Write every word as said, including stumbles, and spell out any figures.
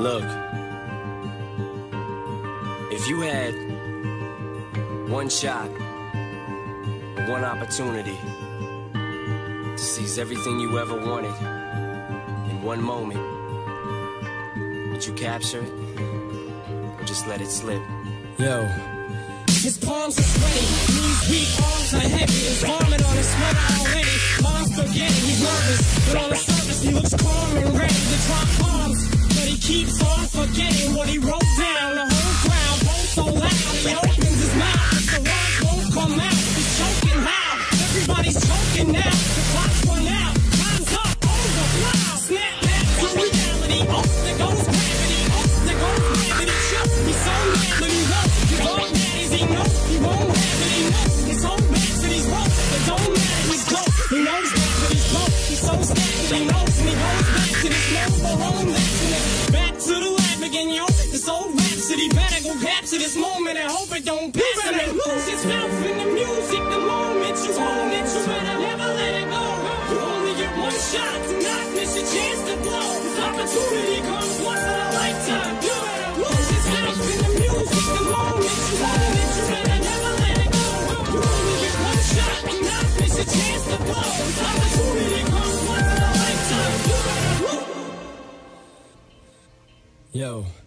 Look, if you had one shot, one opportunity to seize everything you ever wanted in one moment, would you capture it or just let it slip? Yo. His palms are sweaty, knees weak, arms are heavy. His vomit on his sweater already. Mom's forgetting, he's nervous, but on the surface he looks calm and ready to drop bombs. But he keeps on forgetting what he wrote down. The whole crowd goes so loud, he opens his mouth, but the words won't come out. He's choking loud, everybody's choking now. The clock's run out, time's up, over, loud. Snap back to reality. Oh, there goes gravity. Oh, there goes gravity. Show, he's so mad, but he won't. He's all mad as he knows. He won't have it, he knows. His whole back to these ropes. It don't matter, he's close. He knows that, but he's broke. He's so stacked that he knows. And he goes back to this mobile home. That's it. Back to the lab again, yo. This old rhapsody better go capture this moment and hope it don't pass him and lose himself in the music. The moment you own it, you better never let it go. You only get one shot, do not miss a chance to blow. This opportunity comes once in a lifetime. You better lose yourself in the music. The moment you own it, you better never let it go. You only get one shot, do not miss a chance to blow. This opportunity comes once in a lifetime. You better lose. Yo.